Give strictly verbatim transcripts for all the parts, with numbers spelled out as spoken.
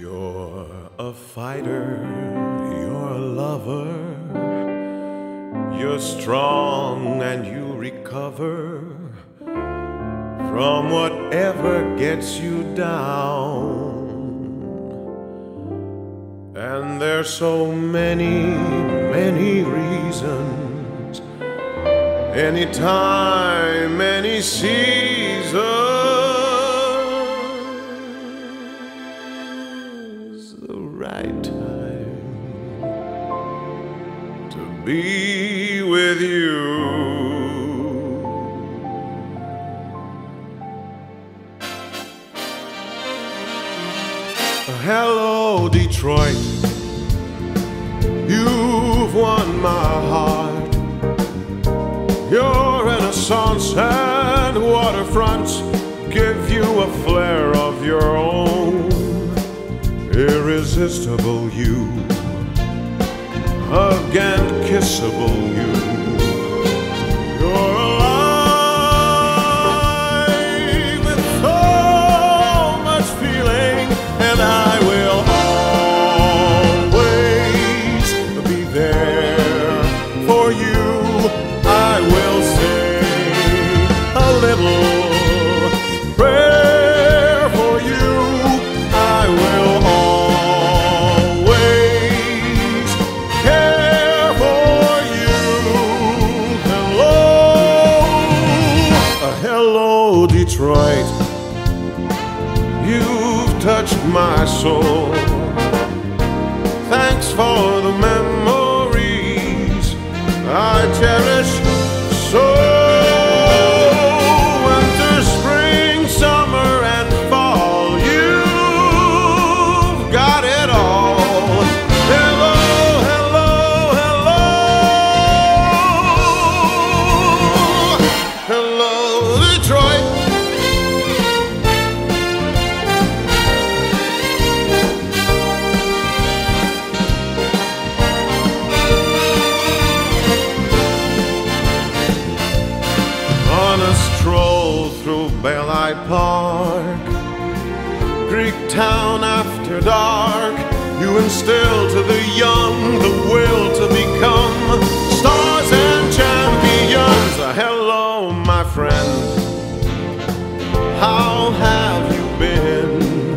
You're a fighter, you're a lover, you're strong and you recover from whatever gets you down. And there's so many, many reasons, anytime, any season, the right time to be with you. Hello, Detroit, you've won my heart. Your renaissance and waterfronts give you a flair of your own. Irresistible you, again kissable you. You're alive with so much feeling, and I will always be there for you. I will say a little prayer for you. I will always care for you. Hello, uh, hello, Detroit. You've touched my soul. Thanks for the memories I cherish so. Winter, spring, summer, and fall, you've got it all. Hello, hello, hello, hello, Detroit. On a stroll through Baylite Park, Greek town after dark, you instill to the young the will to become stars and champions. Hello, my friend, how have you been?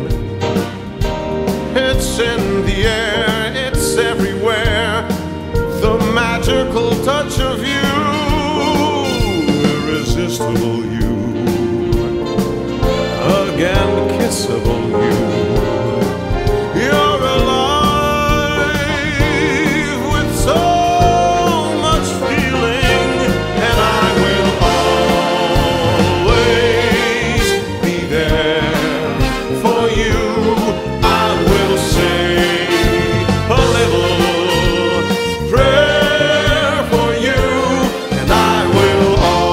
It's in the air, it's everywhere, the magical touch of you. Irresistible you, again kissable you. You're alive with so much feeling, and I will always be there for you. I will say a little prayer for you, and I will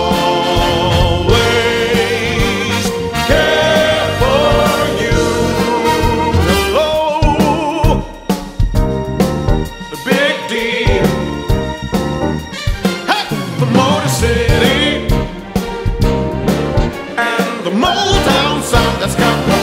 always care for you. Hello, the Big D, hey, the Motor City, and the Motown sound that's got